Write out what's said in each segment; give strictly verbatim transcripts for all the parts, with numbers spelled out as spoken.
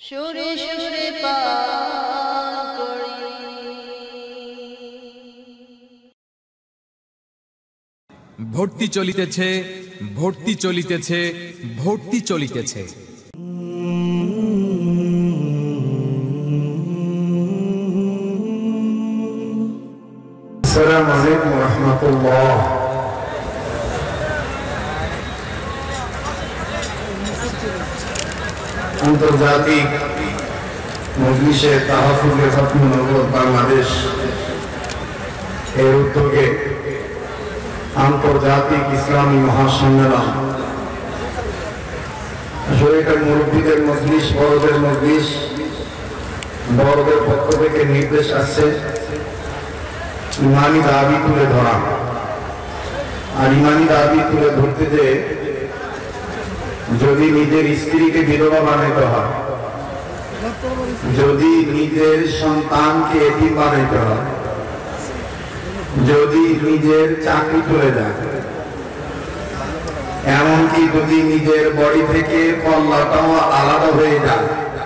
সুরে সুরে পান করি। ভর্তি চলিতেছে, ভর্তি চলিতেছে, ভর্তি চলিতেছে। আসসালামু আলাইকুম ওয়া রাহমাতুল্লাহ। আন্তর্জাতিক মজলিসে তাহফুজে খতমুল নবুওয়াত বাংলাদেশ এর উদ্যোগে আন্তর্জাতিক ইসলামী মহাসম্মেলন, শরীয়তের মুরব্বীদের মজলিস, বড়দের মজলিস, বড়দের পক্ষ থেকে নির্দেশ আসছে ইমানি দাবি তুলে ধরা। আর ইমানি দাবি তুলে ধরতে যে যদি নিজের স্ত্রীকে বিধবা বানাইতে হয়, যদি নিজের সন্তানকে এতিম বানাইতে হয়, যদি নিজের চাকরি চলে যায়, এমনকি যদি নিজের বডি থেকে পল্লাটাও আলাদা হয়ে যায়,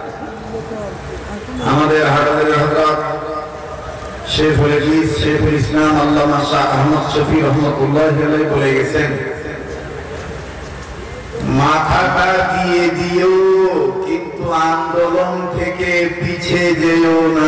আমাদের হাটাদের হযরত শেখুল হাদিস শেখুল ইসলাম আল্লামা শাহ আহমদ শফি রহমতুল্লাহি আলাইহি বলে গেছেন, মাথাটা দিয়ে দিও কিন্তু আন্দোলন থেকে পিছে যেও না।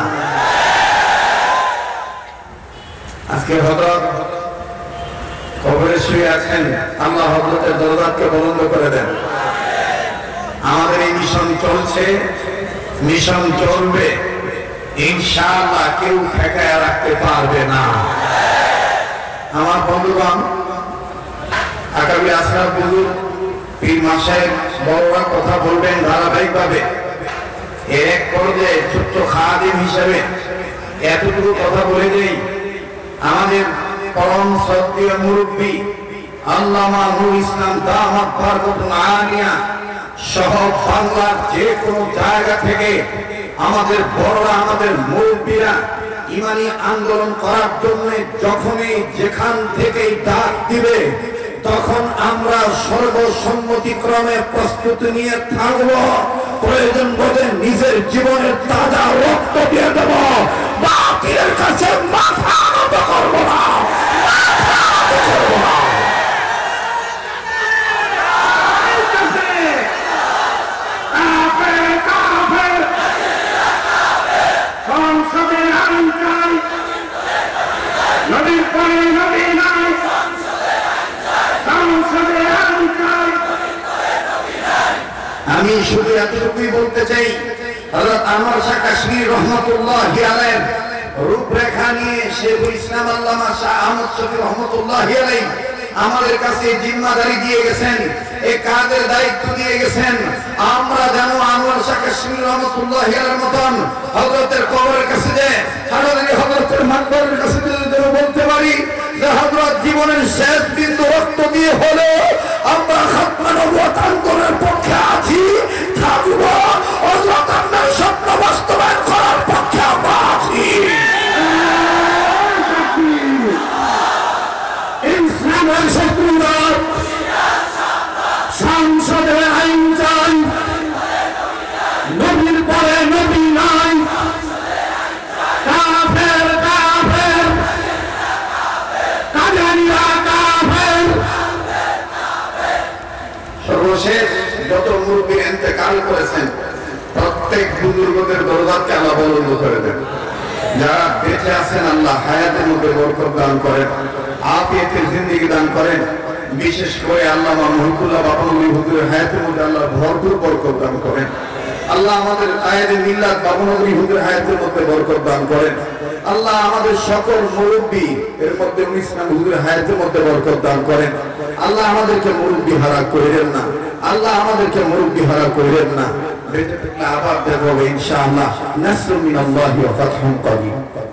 আজকে হযরত কবরে শুয়ে আছেন, আল্লাহ হযরতের দরজাকে বন্ধ করে দেন। আমাদের এই মিশন চলছে, মিশন চলবে ইনশাআল্লাহ, কেউ ঠেকায় রাখতে পারবে না। আমার বন্ধুগণ, আগামী আসরাফ হুজুর পীর মাসায়েখ বড়রা কথা বলবেন ধারাবাহিকভাবে। এক পর্যায়ে ছোট্ট খাদিম হিসেবে এতটুকু কথা বলে দেই, আমাদের পরম শ্রদ্ধেয় মুরব্বী আল্লামা নুরুল ইসলাম দামাত বরকতুল আলিয়া সহ বাংলার যে কোনো জায়গা থেকে আমাদের বড়রা, আমাদের মুরব্বীরা ইমানি আন্দোলন করার জন্য যখনই যেখান থেকেই ডাক দিবে, তখন আমরা সর্বসম্মতিক্রমে প্রস্তুতি নিয়ে থাকব। প্রয়োজন বোধে নিজের জীবনের তাজা রক্ত দিয়ে দেব, বাতিলের কাছে মাথা নত করব না, মাথা নত করব না। নবীর পরে নবী নাই, আমি শুধু এতটুকুই বলতে চাই, হযরত আনোয়ার শাহ কাশ্মীর রহমতুল্লাহি আলাইহির রূপরেখা নিয়ে শেখুল ইসলাম আল্লামা শাহ আহমদ শফি রহমতুল্লাহি আলাইহি আমাদের কাছে জিম্মাদারি দিয়ে গেছেন, এই কাজের দায়িত্ব দিয়ে গেছেন। আমরা যেন আনোয়ার শাহ কাশ্মীর রহমতুল্লাহি আলাইহির মতন হযরতের কবরের কাছে যে হাজারি হযরতের মাকবরের কাছে যেন বলতে পারি যে হযরত জীবনের শেষ বিন্দু রক্ত দিয়ে হলো আমরা খাতমে নবুওয়াত আন্দোলনের পক্ষে আছি, থাকব। হযরত আপনার স্বপ্ন বাস্তবায়ন করার পক্ষে আমরা আছি। ইসলামের শত্রুরা সংসদে আইন চাই, নবীর পরে নবী নাই, কাফের কাফের, কাদিয়ানিয়া কাফের। সর্বশেষ যত মুরব্বী ইন্তেকাল করেছেন, প্রত্যেক বুজুর্গদের দরজাকে আল্লাহ বন্ধ করে দেন। যারা বেঁচে আছেন আল্লাহ হায়াতের মধ্যে বরকত দান করেন, আফিয়াতের জিন্দেগি দান করেন। বিশেষ করে আল্লামা মহিবুল্লাহ বাবনগরী হুজুরের হায়াতের মধ্যে আল্লাহ ভরপুর বরকত দান করেন। আল্লাহ আমাদের কায়েদে মিল্লাত বাবনগরী হুজুরের হায়াতের মধ্যে বরকত দান করেন। আল্লাহ আমাদের সকল মুরব্বী এর মধ্যে ইসলাম হুজুরের হায়াতের মধ্যে বরকত দান করেন। আল্লাহ আমাদেরকে মুরব্বী হারা করিলেন না, আল্লাহ আমাদেরকে মুরব্বী হারা করিলেন না। বেঁচে থাকলে আবার দেখা হবে ইনশাআল্লাহ। নাসরুম মিনাল্লাহি ওয়া ফাতহুন করিম।